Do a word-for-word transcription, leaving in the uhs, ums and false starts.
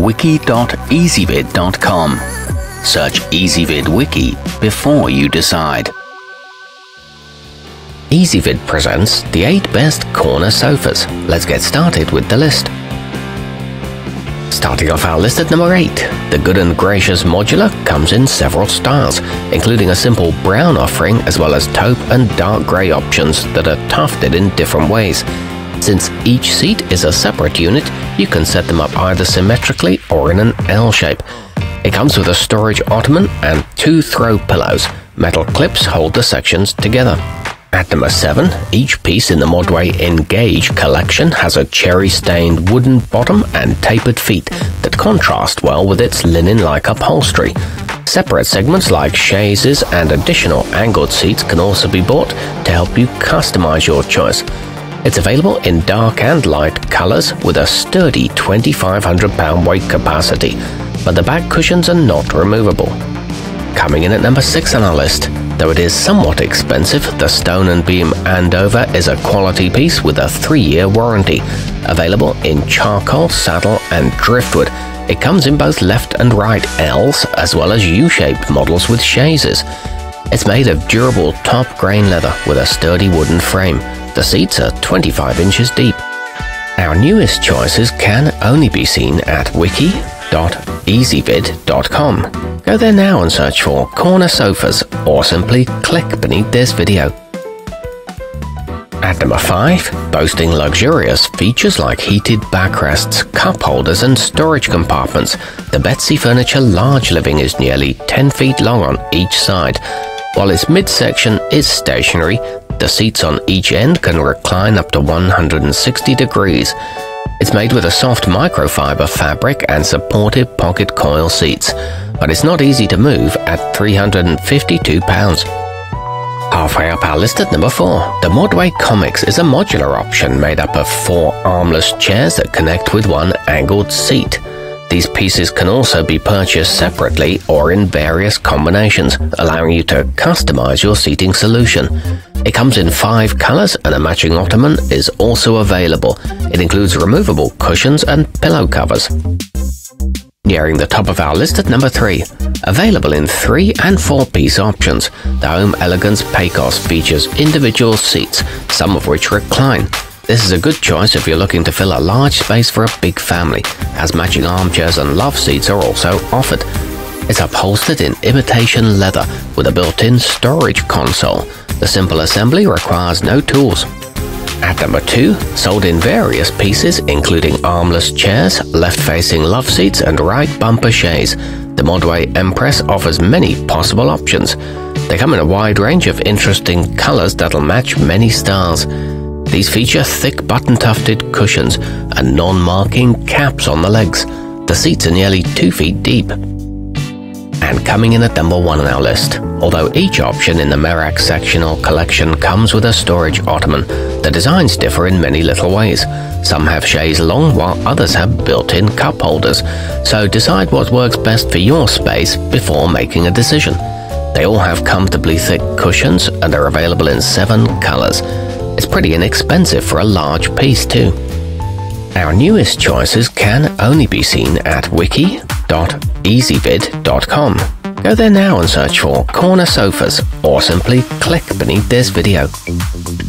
wiki dot ezvid dot com. Search Ezvid Wiki before you decide. Ezvid presents the eight best corner sofas. Let's get started with the list. Starting off our list at number eight, the Good and Gracious Modular comes in several styles, including a simple brown offering as well as taupe and dark grey options that are tufted in different ways. Since each seat is a separate unit, you can set them up either symmetrically or in an L shape. It comes with a storage ottoman and two throw pillows. Metal clips hold the sections together. At number seven, each piece in the Modway Engage collection has a cherry-stained wooden bottom and tapered feet that contrast well with its linen-like upholstery. Separate segments like chaises and additional angled seats can also be bought to help you customize your choice. It's available in dark and light colors with a sturdy twenty-five hundred pound weight capacity, but the back cushions are not removable. Coming in at number six on our list, though it is somewhat expensive, the Stone and Beam Andover is a quality piece with a three-year warranty. Available in charcoal, saddle and driftwood, it comes in both left and right L's as well as U-shaped models with chaises. It's made of durable top grain leather with a sturdy wooden frame. The seats are twenty-five inches deep. Our newest choices can only be seen at wiki dot ezvid dot com. Go there now and search for corner sofas, or simply click beneath this video. At number five, boasting luxurious features like heated backrests, cup holders and storage compartments, the Betsy Furniture Large Living is nearly ten feet long on each side. While its midsection is stationary, the seats on each end can recline up to one hundred sixty degrees. It's made with a soft microfiber fabric and supportive pocket coil seats, but it's not easy to move at three hundred fifty-two pounds. Halfway up our list at number four, the Modway Commix is a modular option made up of four armless chairs that connect with one angled seat. These pieces can also be purchased separately or in various combinations, allowing you to customize your seating solution. It comes in five colors and a matching ottoman is also available. It includes removable cushions and pillow covers. Nearing the top of our list at number three, available in three and four piece options, the homelegance Pecos features individual seats, some of which recline. This is a good choice if you're looking to fill a large space for a big family, as matching armchairs and love seats are also offered. It's upholstered in imitation leather with a built-in storage console. The simple assembly requires no tools. At number two, sold in various pieces including armless chairs, left-facing love seats and right bumper chaise, the Modway Empress offers many possible options. They come in a wide range of interesting colors that'll match many styles. These feature thick button-tufted cushions and non-marking caps on the legs. The seats are nearly two feet deep. And coming in at number one on our list, although each option in the merax sectional collection comes with a storage ottoman, the designs differ in many little ways. Some have chaise longue while others have built-in cup holders, so decide what works best for your space before making a decision. They all have comfortably thick cushions and are available in seven colors. It's pretty inexpensive for a large piece too. Our newest choices can only be seen at wiki dot ezvid dot com. Go there now and search for corner sofas, or simply click beneath this video.